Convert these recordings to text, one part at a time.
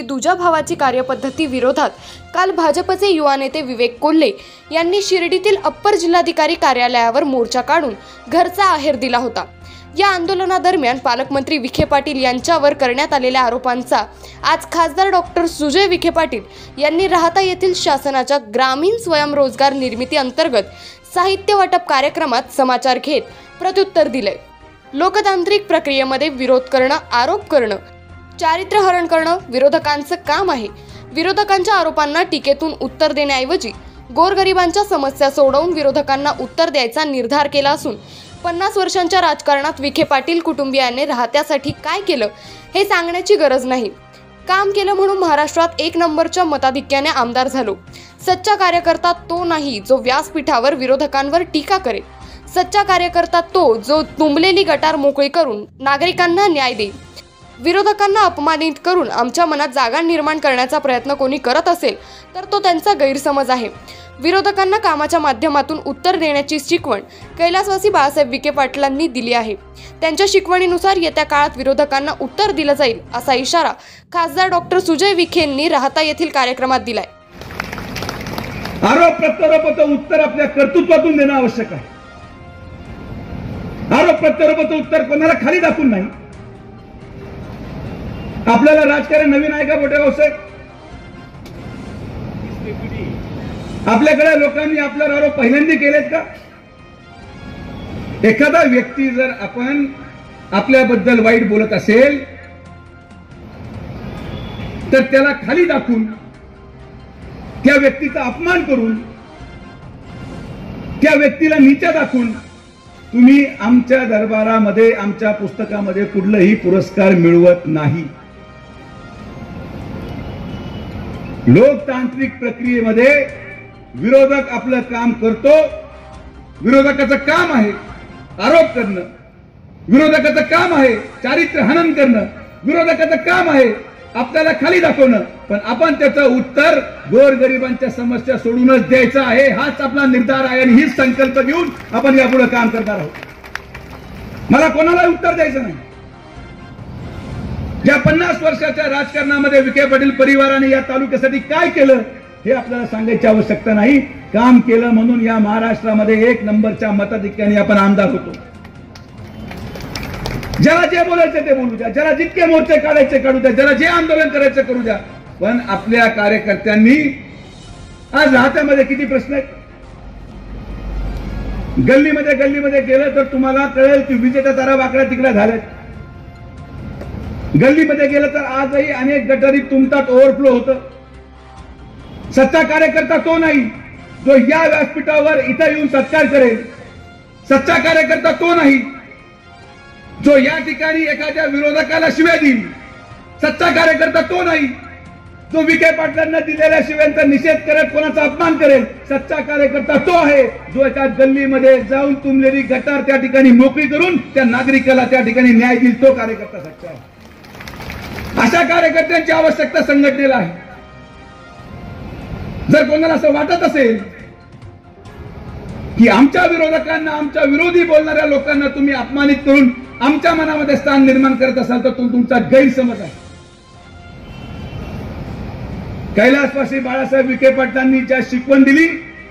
दुजा भावाची कार्यपद्धती विरोधात काल भाजपचे युवा नेते विवेक कोल्हे यांनी शिर्डीतील अप्पर जिल्हाधिकारी कार्यालयावर मोर्चा काढून घरचा आहेर दिला होता। या आंदोलनादरम्यान पालकमंत्री विखे पाटील यांच्यावर करण्यात आलेल्या आरोपांचा आज खासदार डॉक्टर सुजय विखे पाटील यांनी राहता येथील शासनाच्या ग्रामीण स्वयंरोजगार निर्मिती अंतर्गत साहित्य वाटप कार्यक्रमात समाचार घेत प्रत्युत्तर दिले। लोकतांत्रिक प्रक्रियेमध्ये विरोध करणं, आरोप करणं, चारित्र्यहरण करणं विरोधकांचं काम आहे। विरोधकांच्या आरोपांना टीकेतून उत्तर देण्याऐवजी गोरगरिबांच्या समस्या सोडवून विरोधकांना उत्तर द्यायचा निर्धार केला असून 50 वर्षांच्या राजकारणात विखे पाटील कुटुंबियांनी राहत्यासाठी काय केलं हे सांगण्याची गरज नाही। काम केलं म्हणून महाराष्ट्रात 1 नंबरच्या मताधिक्याने आमदार झालो। सच्चा कार्यकर्ता तो नाही जो व्यासपीठावर विरोधकांवर टीका करेल। सच्चा कार्यकर्ता तो जो तुंबलेली गटार मोकळी करून नागरिकांना न्याय देईल। विरोधकांना अपमानित करून आमच्या मनात जागा निर्माण करण्याचा प्रयत्न कोणी करत असेल तर तो त्यांचा गैरसमज आहे। विरोधकांना कामाच्या माध्यमातून उत्तर देण्याची शिकवण कैलासवासी बाळासाहेब विखे पाटलांनी दिली आहे। त्यांच्या शिकवणीनुसार येत्या काळात विरोधकांना उत्तर दिलं जाईल असा इशारा खासदार डॉक्टर सुजय विखेंनी राहता येथील कार्यक्रमात दिलाय। आरोप प्रत्यारोपाचं उत्तर आपल्या कर्तृत्वातून देणं आवश्यक आहे। आरोप प्रत्यारोपाचं उत्तर कोणाला खाली दाखवून नाही। आपल्याला राजकारण नवीन आहे का मोठे साहेब? आपल्याकडे लोकांनी आपल्यावर आरोप पहिल्यांदा केलेत का? एखादा व्यक्ती जर आपण आपल्याबद्दल वाईट बोलत असेल तर त्याला खाली दाखवून, त्या व्यक्तीचा अपमान करून, त्या व्यक्तीला नीचा दाखवून तुम्ही आमच्या दरबारामध्ये, आमच्या पुस्तकामध्ये कुठलाही पुरस्कार मिळवत नाही। लोकतांत्रिक प्रक्रियेमध्ये विरोधक आपलं काम करतो। विरोधकाचं काम आहे आरोप करणं, विरोधकाचं काम आहे चारित्र्य हनन करणं, विरोधकाचं काम आहे आपल्याला खाली दाखवणं, पण आपण त्याचं उत्तर गोरगरिबांच्या समस्या सोडूनच द्यायचं आहे। हाच आपला निर्धार आहे आणि हीच संकल्प घेऊन आपण यापुढे काम करणार आहोत। मला कोणाला उत्तर द्यायचं नाही। या 50 वर्षाच्या राजकारणामध्ये विखे पाटील परिवाराने या तालुक्यासाठी काय केलं हे आपल्याला सांगायची आवश्यकता नाही। काम केलं म्हणून या महाराष्ट्रामध्ये 1 नंबरच्या मताधिक्याने आपण आमदार होतो। ज्याला जे बोलायचं ते बोलू द्या, ज्याला जितके मोर्चे काढायचे काढू द्या, ज्याला जे आंदोलन करायचं करू द्या, पण आपल्या कार्यकर्त्यांनी आज राहत्यामध्ये किती प्रश्न आहेत। गल्लीमध्ये गेलं तर तुम्हाला कळेल की विजेच्या तारा वाकड्या तिकड्या झाल्यात। गल्लीमध्ये गेलं तर आजही अनेक गटारी तुंबतात, ओव्हरफ्लो होतं। सच्चा कार्यकर्ता तो नाही जो या व्यासपीठावर इथं येऊन सत्कार करेल। सच्चा कार्यकर्ता तो नाही जो या ठिकाणी एखाद्या विरोधकाला शिव्या देईल। सच्चा कार्यकर्ता तो नाही जो विखे पाटलांना दिलेल्या शिव्यांचा निषेध करत कोणाचा अपमान करेल। सच्चा कार्यकर्ता तो आहे जो एका गल्लीमध्ये जाऊन तुंबलेली गटार त्या ठिकाणी मोकळी करून त्या नागरिकाला त्या ठिकाणी न्याय देईल, तो कार्यकर्ता सच्चा आहे। अशा कार्यकर्त्यांची आवश्यकता संघटनेला आहे। जर कोणाला असं वाटत असेल की आमच्या विरोधकांना, आमच्या विरोधी बोलणाऱ्या लोकांना तुम्ही अपमानित करून आमच्या मनामध्ये स्थान निर्माण करत असाल तर तुमचा गैरसमज आहे। कैलासवासी बाळासाहेब विखे पाटलांनी ज्या शिकवण दिली,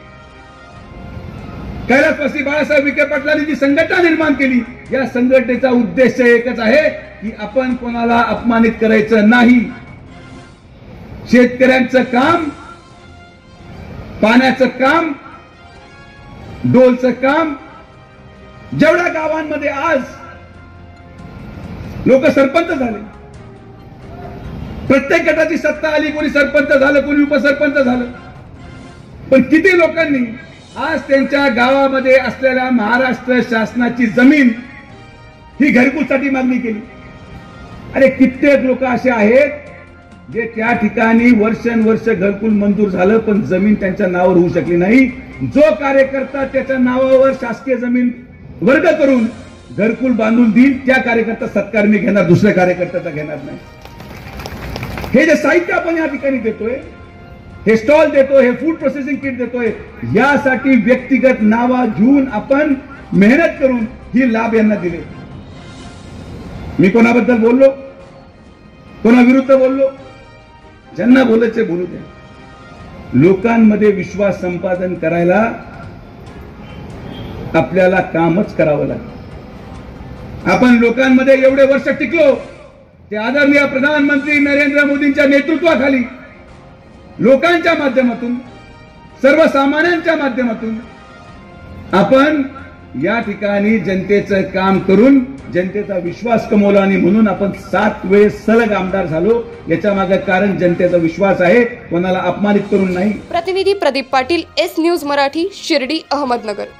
कैलासवासी बाळासाहेब विखे पाटलांनी जी संघटना निर्माण केली, या संघटनेचा उद्देश एकच आहे की आपण कोणाला अपमानित करायचं नाही। शेतकऱ्यांचं काम, पाण्याचं काम, डोलचं काम, जेवढ्या गावांमध्ये आज लोक सरपंच झाले, प्रत्येक गटाची सत्ता आली, कोणी सरपंच झालं, कोणी उपसरपंच झालं, पण किती लोकांनी आज त्यांच्या गावामध्ये असलेल्या महाराष्ट्र शासनाची जमीन ही घरकुलसाठी मागणी केली। अरे कित्येक लोक असे आहेत जे त्या ठिकाणी वर्षानुवर्ष घरकुल मंजूर झालं पण जमीन त्यांच्या नावावर होऊ शकली नाही। जो कार्यकर्ता त्याच्या नावावर शासकीय जमीन वर्ग करून घरकुल बांधून देईल त्या कार्यकर्ता सत्कार मी घेणार, दुसऱ्या कार्यकर्त्याचा घेणार नाही। हे जे साहित्य आपण या ठिकाणी देतोय, हे स्टॉल देतोय, हे फूड प्रोसेसिंग किट देतोय, यासाठी व्यक्तिगत नावा घेऊन आपण मेहनत करून ही लाभ यांना दिले। मी कोणाबद्दल बोललो, कोणाविरुद्ध बोललो, ज्यांना बोलायचे बोलू द्या. लोकांमध्ये विश्वास संपादन करायला आपल्याला कामच करावं लागेल. आपण लोकांमध्ये एवढे वर्ष टिकलो ते आदरणीय प्रधानमंत्री नरेंद्र मोदींच्या नेतृत्वाखाली लोकांच्या माध्यमातून, सर्वसामान्यांच्या माध्यमातून आपण या ठिकाणी जनतेचं काम करून जनतेचा विश्वास कमवला आणि म्हणून आपण 7 वेळेस सलग आमदार झालो. याच्या मागे कारण जनतेचा विश्वास आहे, कोणाला अपमानित करून नाही. प्रतिनिधी प्रदीप पाटील, एस न्यूज मराठी, शिर्डी, अहमदनगर.